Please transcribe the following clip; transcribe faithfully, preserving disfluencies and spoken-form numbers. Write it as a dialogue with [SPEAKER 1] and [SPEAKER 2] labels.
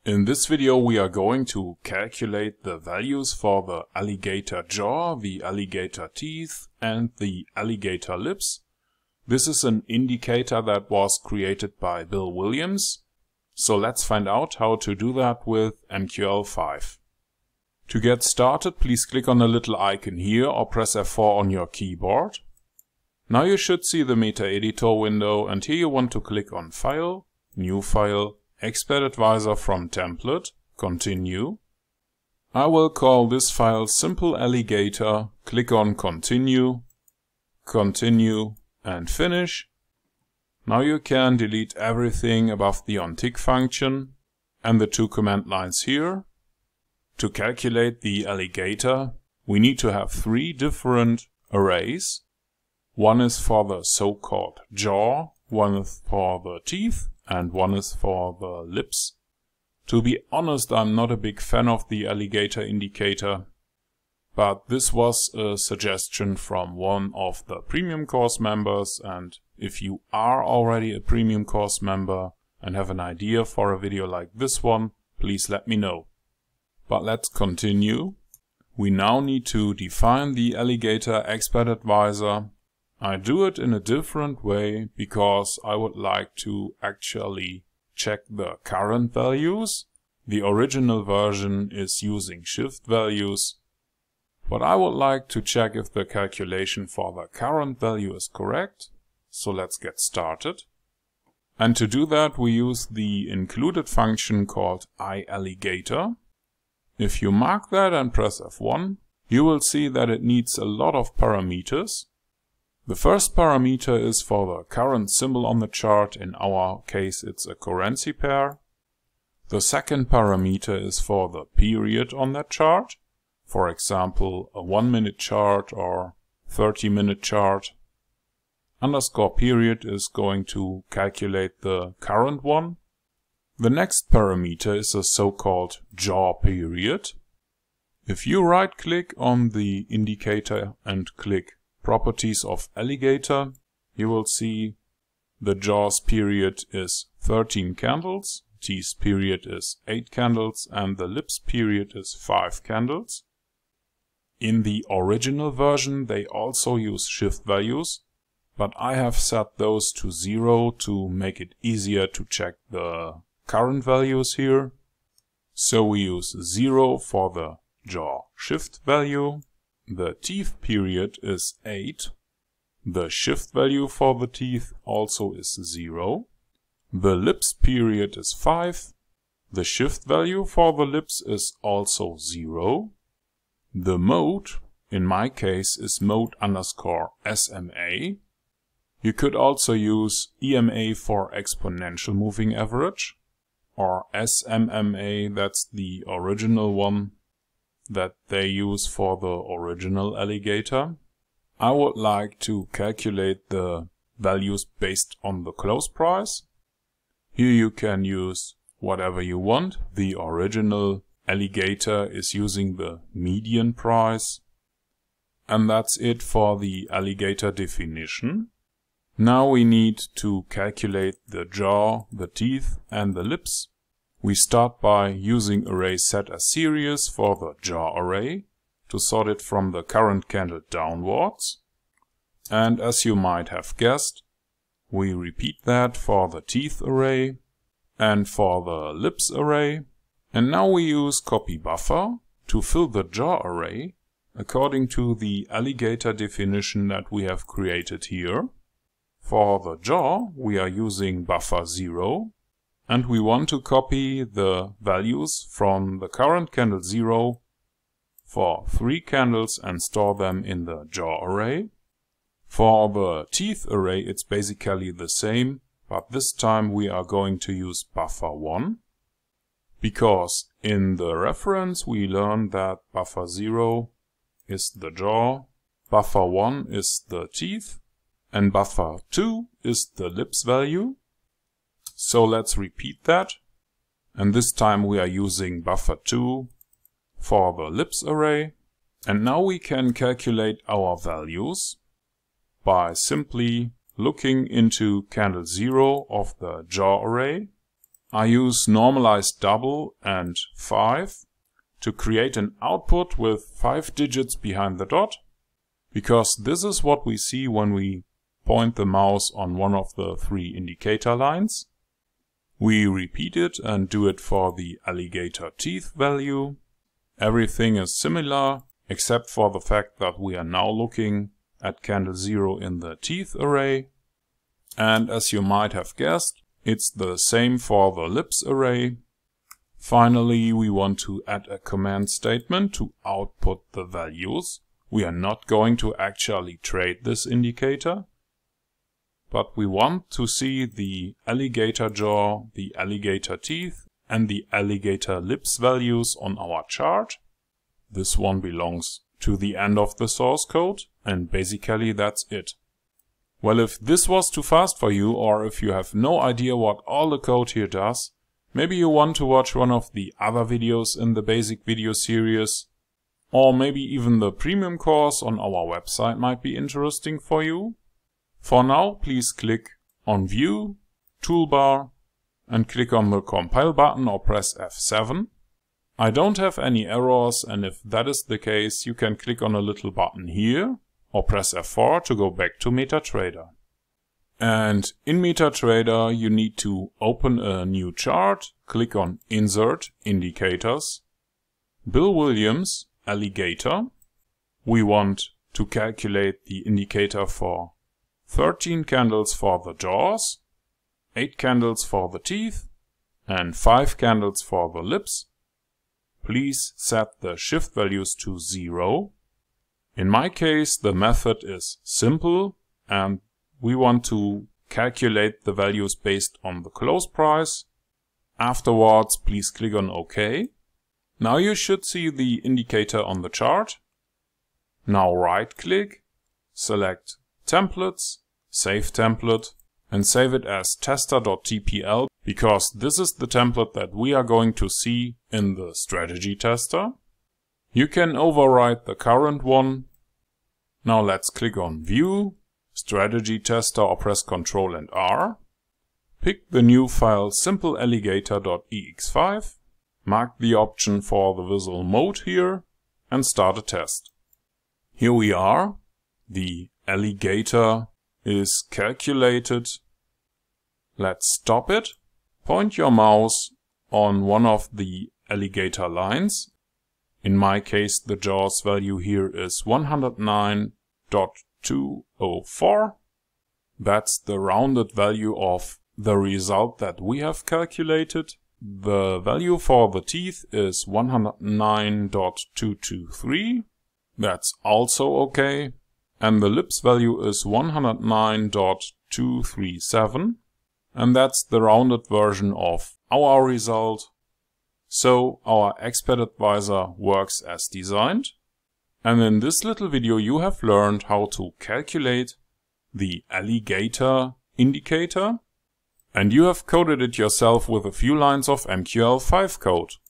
[SPEAKER 1] In this video we are going to calculate the values for the alligator jaw, the alligator teeth and the alligator lips. This is an indicator that was created by Bill Williams. So let's find out how to do that with M Q L five. To get started, please click on the little icon here or press F four on your keyboard. Now you should see the Metaeditor window, and here you want to click on File, New File, Expert Advisor from Template, Continue. I will call this file Simple Alligator, click on Continue, Continue and Finish. Now you can delete everything above the ontick function and the two command lines here. To calculate the alligator, we need to have three different arrays. One is for the so-called jaw, one is for the teeth, and one is for the lips. To be honest, I'm not a big fan of the alligator indicator, but this was a suggestion from one of the premium course members, and if you are already a premium course member and have an idea for a video like this one, please let me know. But let's continue. We now need to define the Alligator Expert Advisor. I do it in a different way because I would like to actually check the current values. The original version is using shift values, but I would like to check if the calculation for the current value is correct. So let's get started. And to do that we use the included function called iAlligator. If you mark that and press F one, you will see that it needs a lot of parameters. The first parameter is for the current symbol on the chart. In our case it's a currency pair. The second parameter is for the period on that chart. For example, a one minute chart or thirty minute chart. Underscore period is going to calculate the current one. The next parameter is a so-called jaw period. If you right click on the indicator and click Properties of Alligator, you will see the jaw's period is thirteen candles, teeth period is eight candles and the lips period is five candles. In the original version they also use shift values, but I have set those to zero to make it easier to check the current values here. So we use zero for the jaw shift value. The teeth period is eight. The shift value for the teeth also is zero. The lips period is five. The shift value for the lips is also zero. The mode, in my case, is mode underscore S M A. You could also use E M A for exponential moving average, or S M M A, that's the original one that they use for the original alligator. I would like to calculate the values based on the close price. Here you can use whatever you want. The original alligator is using the median price. And that's it for the alligator definition. Now we need to calculate the jaw, the teeth and the lips. We start by using array set as series for the jaw array to sort it from the current candle downwards. And as you might have guessed, we repeat that for the teeth array and for the lips array. And now we use copy buffer to fill the jaw array according to the alligator definition that we have created here. For the jaw we are using buffer zero. And we want to copy the values from the current candle zero for three candles and store them in the jaw array. For the teeth array it's basically the same, but this time we are going to use buffer one. Because in the reference we learned that buffer zero is the jaw, buffer one is the teeth, and buffer two is the lips value. So let's repeat that, and this time we are using buffer two for the lips array. And now we can calculate our values by simply looking into candle zero of the jaw array I use normalized double and five to create an output with five digits behind the dot, because this is what we see when we point the mouse on one of the three indicator lines. We repeat it and do it for the alligator teeth value. Everything is similar except for the fact that we are now looking at candle zero in the teeth array. And as you might have guessed, it's the same for the lips array. Finally, we want to add a command statement to output the values. We are not going to actually trade this indicator, but we want to see the alligator jaw, the alligator teeth, and the alligator lips values on our chart. This one belongs to the end of the source code, and basically that's it. Well, if this was too fast for you, or if you have no idea what all the code here does, maybe you want to watch one of the other videos in the basic video series, or maybe even the premium course on our website might be interesting for you. For now, please click on View, Toolbar, and click on the Compile button or press F seven. I don't have any errors, and if that is the case, you can click on a little button here, or press F four to go back to MetaTrader. And in MetaTrader you need to open a new chart, click on Insert Indicators, Bill Williams, Alligator. We want to calculate the indicator for thirteen candles for the jaws, eight candles for the teeth, and five candles for the lips. Please set the shift values to zero. In my case, the method is simple, and we want to calculate the values based on the close price. Afterwards, please click on OK. Now you should see the indicator on the chart. Now right-click, select Templates, Save Template, and save it as tester.tpl, because this is the template that we are going to see in the strategy tester. You can overwrite the current one. Now let's click on View, Strategy Tester, or press Control and R. Pick the new file simple alligator dot E X five, mark the option for the visual mode here, and start a test. Here we are. The alligator is calculated. Let's stop it. Point your mouse on one of the alligator lines. In my case, the jaws value here is one hundred nine point two zero four. That's the rounded value of the result that we have calculated. The value for the teeth is one hundred nine point two two three. That's also okay. And the lips value is one hundred nine point two three seven. And that's the rounded version of our result. So our expert advisor works as designed. And in this little video you have learned how to calculate the alligator indicator. And you have coded it yourself with a few lines of M Q L five code.